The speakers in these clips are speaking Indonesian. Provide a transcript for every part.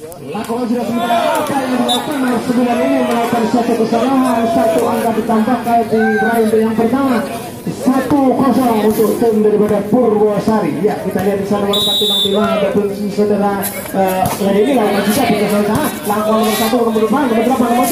Lakukan sudah sementara apa yang dilakukan nomor 9 ini melakukan satu kesalahan, satu angka ditambahkan di round yang pertama. 1-0 untuk tim daripada Purwosari. Ya, kita lihat di sana nomor 4 timbang-timbang ataupun saudara ini lawan juga di sana. Langkah nomor 1 nomor 2 nomor 8 nomor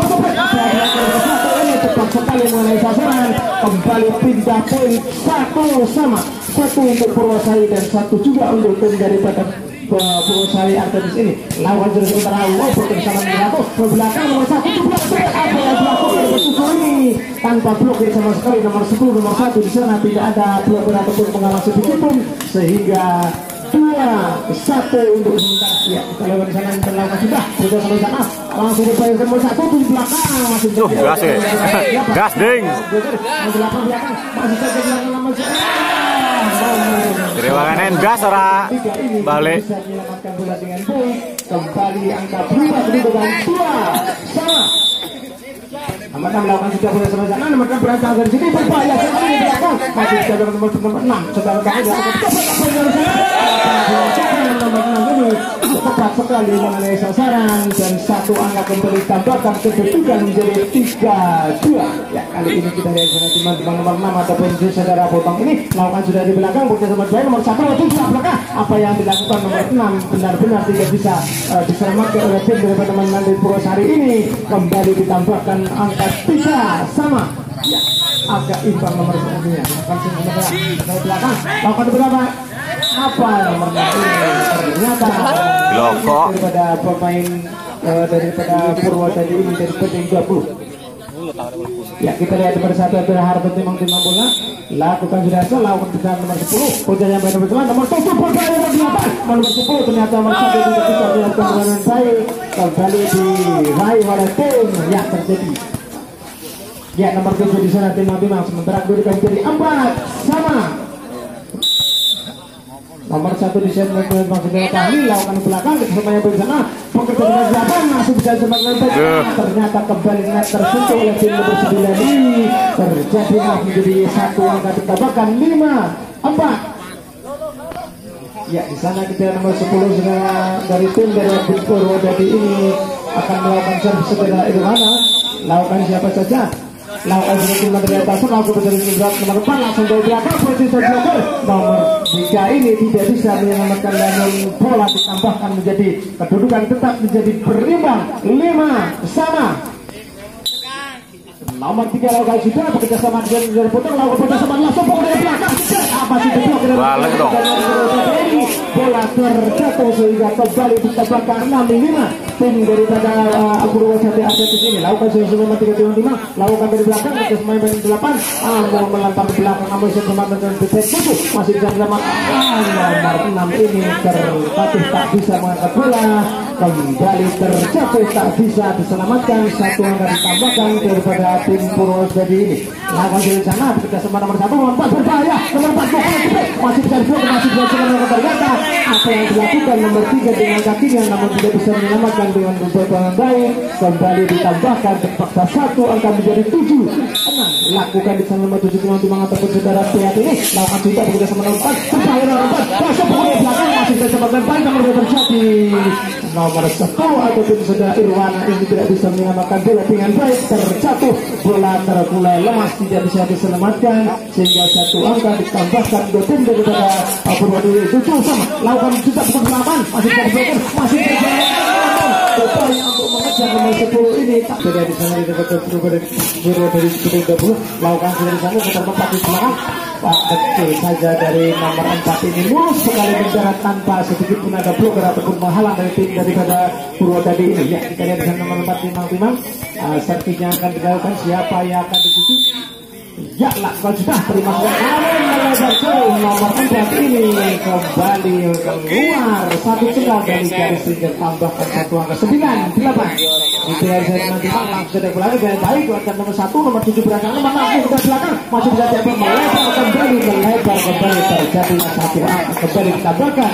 1 ini tepat sekali mengenai sasaran. Kembali pindah poin 1-1 untuk Purwosari dan 1 juga untuk tim daripada Purwosari Artemis ini. Lawan sudah sementara bersama Mirato ke belakang nomor 1 apa yang dilakukan ini tanpa blokir sama sekali nomor 10 nomor 1 di sana tidak ada blokir ataupun pengawas sedikit pun sehingga 2-1 untuk sementara. Ya, kita lewat di sana yang terlalu sudah sudah sampai sana langsung dibayar nomor 1 di belakang masih gas ya gas ding di belakang masih saja belakang nomor 1. Diriwangan gas ora balik bisa menyelamatkan bola dengan baik. Kembali angka berubah kedudukan 2-2. Nomor 6 melakukan sudah boleh sama sana. Nomor 6 berangkat dari sini berbahaya sekali di belakang. Masih bisa dengan nomor 6. Sedang nomor 6 ini tepat sekali mengenai sasaran dan 1 angka kembali tambahkan kedudukan menjadi 3-2. Ya, kali ini kita lihat sana teman-teman nomor 6 ataupun saudara potong ini melakukan sudah di belakang bersama nomor 1 di belakang. Apa yang dilakukan nomor 6 benar-benar tidak bisa diselamatkan oleh tim daripada teman-teman di Purwosari ini. Kembali ditambahkan angka 3-3. Ya, agak imbang nomor 1 nya. Akan sementara dari belakang lakukan berapa? Apa nomor 6 ini ternyata daripada pemain daripada Purwosari ini dari peting 20. Ya, kita lihat nomor 1 adalah Harto timang-timang bola. Lakukan sudah lakukan kita nomor 10. Puja yang baik nomor 7 puja yang nomor 8. Nomor 10 ternyata nomor 1 tidak bisa dilakukan dengan baik. Kembali diraih oleh tim yang terjadi. Ya, nomor 7 di sana timang-timang sementara kedudukan jadi 4-4. Nomor 1 di set maksudnya Tahli lakukan belakang bersama yang bersama pekerjaan belakang masih bisa sebagai ternyata kembali net tersentuh oleh tim nomor 9 ini terjadi menjadi 1 angka ditambahkan 5-4. Ya, di sana kita nomor 10 dari tim dari Purwodadi ini akan melakukan servis segera Irwana. Lakukan siapa saja. Lakukan tim dari atas langsung dari nomor 4 langsung dari belakang posisi blocker nomor 3 ini tidak bisa menyelamatkan dan bola ditambahkan menjadi kedudukan tetap menjadi berimbang 5-5. Nomor 3 lakukan sudah bekerja sama dengan putar lakukan bekerja sama langsung dari belakang apa sih balik dong bola terjatuh sehingga kembali ditambahkan 6-5. Tim daripada Purwosari Atletis ini lakukan nomor 3-5 lakukan dari belakang bekerja sama dengan 8 mau melempar ke belakang namun sama dengan detek 7 masih bisa sama nomor 6 ini tertatih tak bisa mengangkat bola kembali terjatuh tak bisa diselamatkan 1 angka ditambahkan daripada tim Purwosari ini. Lakukan dari sana bekerja sama nomor 1 nomor 4 berbahaya nomor 4 masih bisa dibuat masih bisa dengan ternyata apa yang dilakukan nomor 3 dengan kakinya namun tidak bisa menyelamatkan dengan beberapa baik kembali ditambahkan terpaksa 1 angka menjadi 7-6. Lakukan di sana nomor 7 timang ataupun saudara pihak ini lakukan juga bekerja sama nomor 4 berbahaya nomor 4 masuk ke belakang masih bisa sebagai baik nomor 2 terjadi nomor 10 ataupun saudara Irwana ini tidak bisa menyelamatkan bola dengan baik terjatuh bola terkulai lemas tidak bisa diselamatkan sehingga 1 angka ditambahkan ke tim daripada Purwodadi 7 sama lakukan juga bekerja masih terblokir masih terjadi upaya untuk mengejar nomor 10 ini tak beda di sana di dekat dari 10-20 lakukan dari sana putar tempat di belakang kecil saja dari nomor 4 ini mulus sekali mendarat tanpa sedikit pun ada blok ataupun menghalang dari tim daripada Purwodadi ini. Ya, kita lihat di sana nomor 4 timang-timang servisnya akan dilakukan siapa yang akan dituju. Ya, lakukan sudah terima kasih nomor 4 ini kembali keluar 1 celah dari garis ringkir tambahkan 1 angka 9-8. Itu yang saya nanti langsung sudah berlari dengan baik buatkan nomor 1 nomor 7 berangkat nomor 6 sudah belakang masih bisa dapat melebar kembali terjadi 1 angka kembali ditambahkan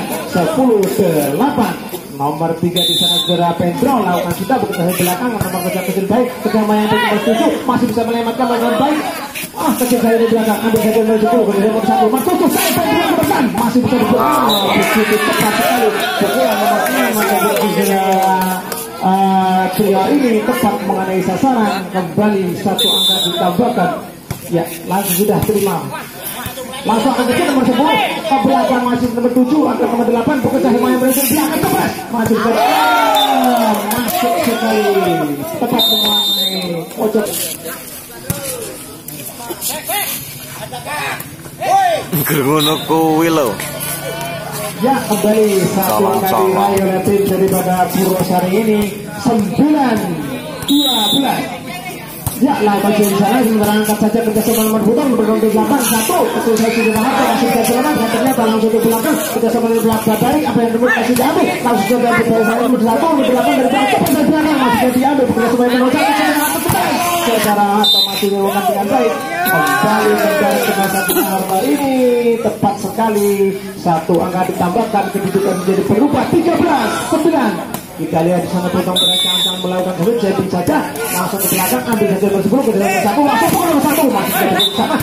10-8. Nomor 3 di sana segera Pendro lakukan kita bekerja belakang nomor kerja kecil baik sedang yang nomor 7 masih bisa menyelamatkan dengan baik ketika ini belakang ambil saja nomor 10 ke nomor 1 Martutus sampai di depan masih bisa dibuat begitu cepat sekali bola nomor 6 trio ini tepat mengenai sasaran. Kembali satu angka ditambahkan. Ya, langsung sudah terima. Langsung akan ke nomor 10 ke belakang masih nomor 7 angka nomor 8 bekerja lumayan berhasil belakang tepat masih masuk sekali tepat mengenai pojok. Ngono kuwi lho. Ya, kembali satu angka diraih oleh tim daripada Purwosari ini 9-12. Ya, lawan di sana sementara angkat saja kerjasama nomor buton berkonti belakang 1 betul saya sudah mengatakan masih bisa jalan ternyata langsung ke belakang kerjasama dari belakang tarik apa yang dulu kasih diambil langsung sudah dari saya nomor 1 di belakang dari belakang dari belakang masih diambil kerjasama nomor 1 secara otomatis dilakukan dengan baik. Kembali menjadi satu harga ini tepat sekali satu angka ditambahkan kedudukan menjadi berubah 13-9. Kita lihat di sana potong cancang melakukan sebut jadi saja langsung ke belakang ambil saja nomor 10 ke dalam 1 langsung ke nomor 1 masih ada di sana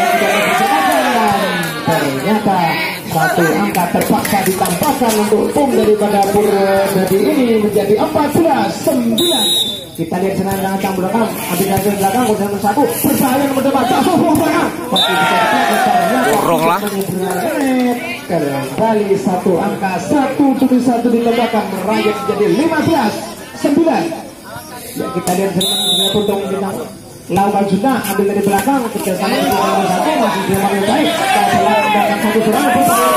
ternyata satu angka terpaksa ditambahkan untuk tim daripada Purwodadi ini menjadi 14-9. Kita lihat senang cancang belakang ambil saja di belakang ke dalam 1 berbahaya nomor 2 jatuh belakang masih bisa dorong lah. Kembali satu angka 1-1 ditambahkan merayap menjadi 15-9. Ya, kita lihat sebenarnya potong bintang lawan juga ambil dari belakang kerjasama dengan nomor 1 masih dilakukan baik belakang satu serangan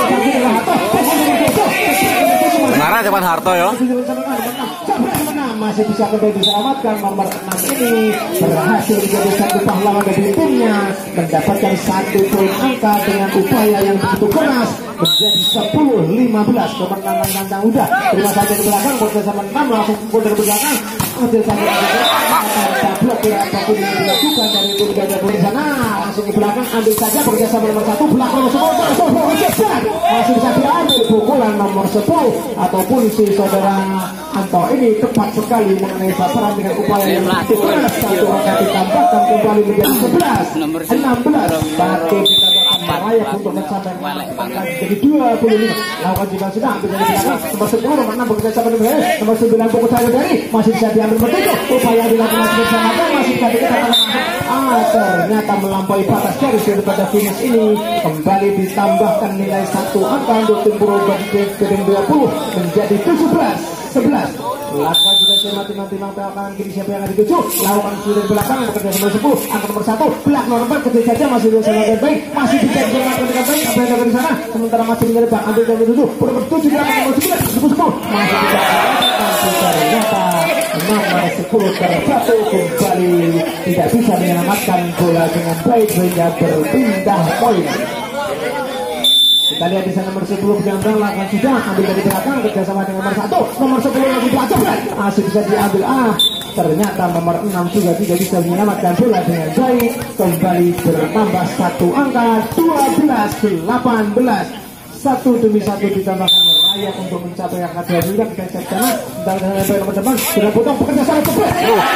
Mengarah depan Harto ya. Masih bisa kembali diselamatkan nomor 6 ini berhasil menjadi satu pahlawan dari timnya mendapatkan 1 poin angka dengan upaya yang begitu keras menjadi 10-15. Kemenangan kandang udah terima saja di belakang bersama 6 langsung pukul dari belakang ambil saja blok ya apapun yang dilakukan dari tim gajah di sana langsung ke belakang ambil saja bekerjasama nomor 1 belakang nomor 10 masih bisa diambil pukulan nomor 10 ataupun si saudara Anto ini tepat sekali mengenai sasaran dengan upaya yang begitu keras satu angka ditambahkan kembali menjadi 11-16 satu ditambahkan merayak untuk mencapai angka jadi 25 lawan juga sudah ambil dari belakang nomor 10 nomor 6 bekerjasama dengan nomor 9 pukul saya dari masih bisa diambil bertujuh upaya dilakukan bersama masih bisa dikatakan ternyata melampaui batas garis daripada finish ini kembali ditambahkan nilai 1 angka untuk tim Purwodadi 20 menjadi 17-11. Lakukan sudah saya mati-mati kanan kiri siapa yang akan dituju lakukan sudah belakang bekerja nomor 10 angka nomor 1 belak nomor 4 ketika saja masih bisa dengan baik masih bisa dijalankan dengan baik apa yang ada di sana sementara masih menjadi bang ambil dari tujuh nomor 7 nomor 9 masih bisa ternyata nomor 10 terjatuh kembali tidak bisa menyelamatkan bola dengan baik sehingga berpindah poin. Kita lihat di sana nomor 10 Gambang lakukan sudah ambil dari belakang kerjasama dengan nomor 1 nomor 10 lagi pelacak masih bisa diambil ternyata nomor 6 juga tidak bisa menyelamatkan bola dengan baik kembali bertambah 1 angka 12-18 satu demi satu ditambahkan merayak untuk mencapai angka 2 juga kita cek sana dan nomor depan sudah potong bekerjasama cepat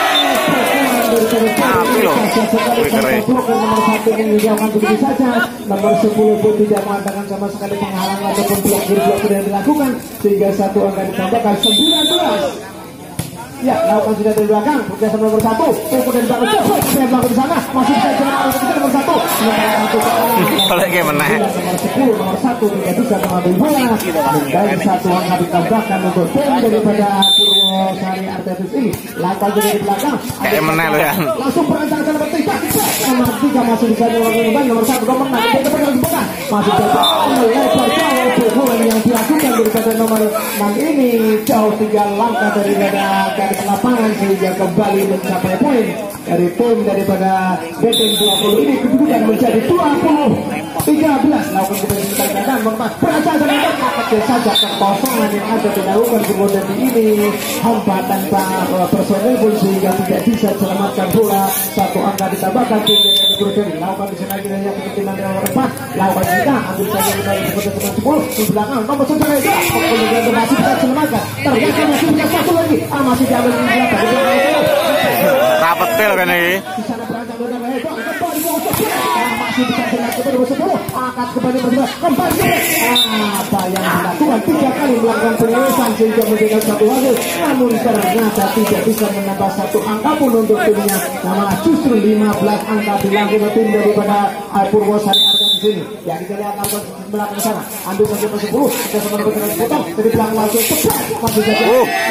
nomor 1 ini dilakukan begitu saja nomor 10 pun tidak mengatakan sama sekali penghalang ataupun blok tidak dilakukan sehingga 1 angka ditambahkan 19. Ya, lakukan sudah dari belakang bekerjasama nomor 1 kemudian bangun cepat kemudian bangun di sana masih bisa jalan nomor 1 balik kayak mana nomor 10 nomor 1 tidak bisa mengambil bola dan 1 angka ditambahkan untuk tim daripada Purwosari Artemis ini lakukan sudah dari belakang kayak mana lo ya langsung berancang nomor 3 nomor 3 masih bisa melakukan nomor 1 nomor 6 masih bisa melebar jauh bola yang dilakukan daripada nomor 6 ini jauh 3 langkah daripada garis lapangan sehingga kembali mencapai poin dari tim daripada BTN 20 ini kedudukan menjadi 20-13 lakukan kita dan berasal dari saja kekosongan yang ada dilakukan kemudian ini hambatan personel pun sehingga tidak bisa selamatkan bola 1 angka ditambahkan tim dari Purwodadi lakukan di sana yang kepentingan nomor 4 lakukan kita ambil saja dari seperti 10 di belakang nomor 9 kemudian masih bisa selamatkan ternyata masih bisa 1 lagi masih diambil di belakang rapetil kan ini di sana berancang dengan masih bisa dengan kepada nomor 10 angkat kembali kembali apa yang dilakukan 3 kali melakukan penyelesaian sehingga menjadi satu hasil, namun ternyata tidak bisa menambah satu angka pun untuk timnya, malah justru 15 angka dilakukan tim daripada Purwosari Arga di sini. Ya kita lihat angka belakang sana, ambil saja nomor 10 kita sama nomor 10 dari belakang langsung cepat masih saja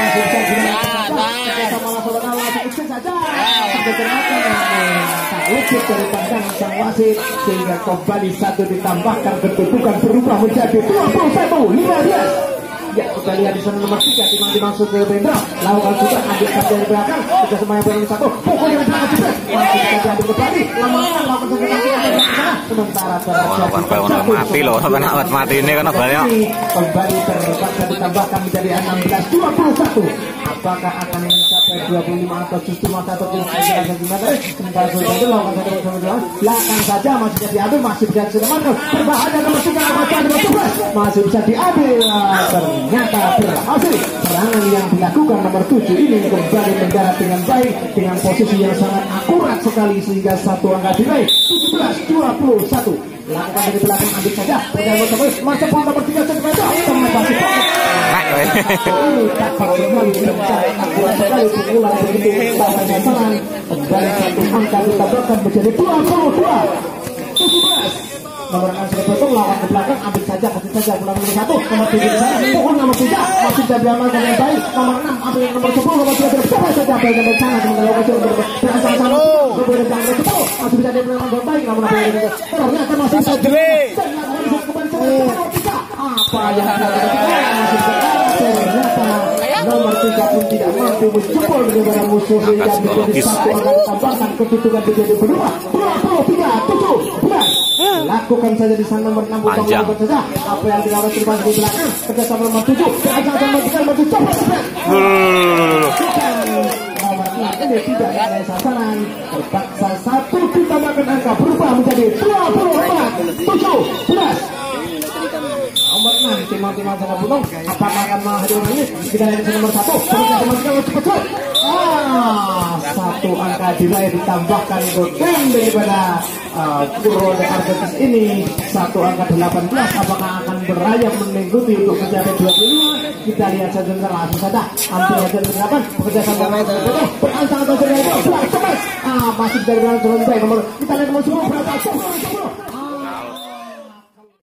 sama langsung langsung saja sampai termakan luput dari pandangan sang wasit sehingga kembali 1 ditambahkan kedudukan berubah menjadi 21-15. Ya kita lihat di sana nomor 3 dimaksud ke Bendra lakukan juga ambil dari belakang kita semuanya berani 1 pukul dari belakang juga masih kita diambil kembali lakukan sementara mati loh sampai nak mati ini kan banyak kembali terpaksa ditambahkan menjadi 16-21. Apakah akan mencapai 25 atau justru masa atau gimana? Sementara itu lakukan saja bersama belakang saja masih bisa diambil, masih bisa diselamatkan. Berbahaya nomor 3 nomor 11 masih bisa diambil, ternyata berhasil. Serangan yang dilakukan nomor 7 ini kembali mendarat dengan baik dengan posisi yang sangat akurat sekali sehingga satu angka diraih 17-21. Lakukan dari belakang ambil saja berjalan terus masuk poin nomor 3 cm teman masih ini dapat kembali mencari akurat sekali pukulan begitu bawahnya serangan kembali satu angka ditambahkan menjadi 22-17. Nomor 6 sudah potong lawan ke belakang ambil saja kasih saja pulang nomor 1 nomor 7 di sana pukul nomor 3 masih jadi aman dengan baik nomor 6 ambil nomor 10 nomor 2 coba saja ambil nomor sana dengan lokasi bersama-sama berbeda dengan nomor 10 masih bisa diambil dengan baik namun ternyata masih bisa apa yang ternyata nomor 3 pun tidak mampu menjebol daripada musuh sehingga menjadi satu akan tambahkan kedudukan menjadi berubah 23-17. Lakukan saja di sana nomor 6 bukan saja apa yang dilakukan terima di belakang kerjasama nomor 7 kerjasama nomor 3 nomor 7 nomor 6 ini tidak ada sasaran terpaksa 1 ditambahkan angka berubah menjadi 24-17. Nomor 6 timah-timah sangat butuh apakah akan menghadirkan ini kita lihat nomor 1 nomor 3 cepat satu angka diraih ditambahkan untuk tim daripada Purwosari Argetis ini satu angka 18 apakah akan berayap mengikuti untuk mencapai 25 kita lihat saja langsung saja hampir saja 8 bekerja sama beransang atau berapa masih dari belakang nomor kita lihat nomor 10 berapa 10